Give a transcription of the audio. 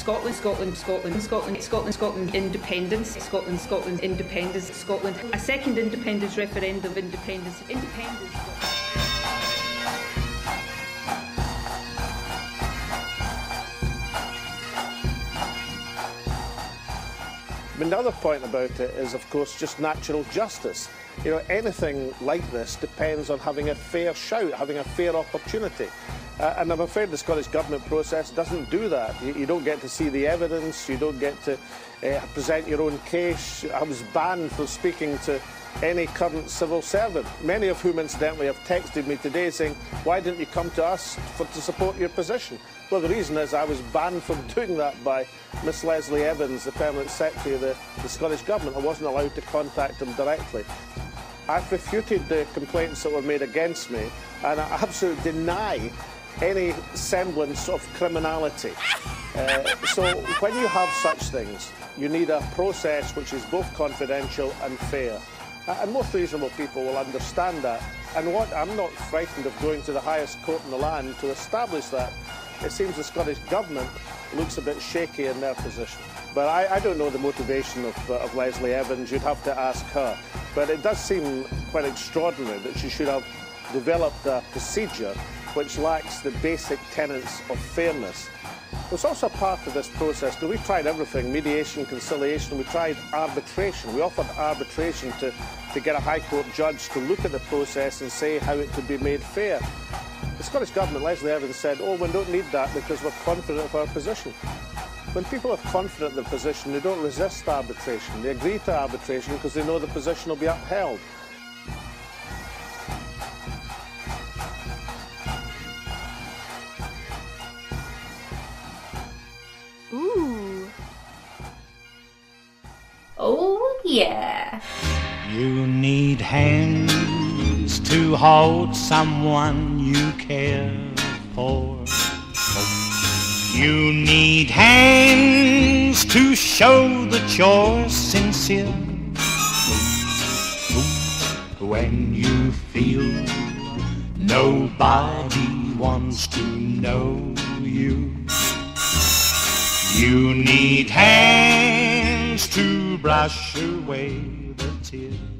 Scotland, Scotland, Scotland, Scotland, Scotland, Scotland, independence, Scotland, Scotland, independence, Scotland, a second independence referendum, independence, independence. I mean, the other point about it is, of course, just natural justice. You know, anything like this depends on having a fair shout, having a fair opportunity. And I'm afraid the Scottish Government process doesn't do that. You don't get to see the evidence, you don't get to present your own case. I was banned from speaking to any current civil servant, many of whom incidentally have texted me today saying, why didn't you come to us to support your position? Well, the reason is I was banned from doing that by Miss Leslie Evans, the Permanent Secretary of the Scottish Government. I wasn't allowed to contact him directly. I've refuted the complaints that were made against me, and I absolutely deny any semblance of criminality. So when you have such things, you need a process which is both confidential and fair. And most reasonable people will understand that. And what I'm not frightened of going to the highest court in the land to establish that. It seems the Scottish Government looks a bit shaky in their position. But I don't know the motivation of Leslie Evans. You'd have to ask her. But it does seem quite extraordinary that she should have developed a procedure which lacks the basic tenets of fairness. It's also part of this process, because we've tried everything, mediation, conciliation, we tried arbitration. We offered arbitration to get a High Court judge to look at the process and say how it could be made fair. The Scottish Government, Leslie Evans, said, oh, we don't need that because we're confident of our position. When people are confident of their position, they don't resist arbitration. They agree to arbitration because they know the position will be upheld. Ooh. Oh, yeah. You need hands to hold someone you care for. You need hands to show that you're sincere. When you feel nobody wants to know you. You need hands to brush away the tears.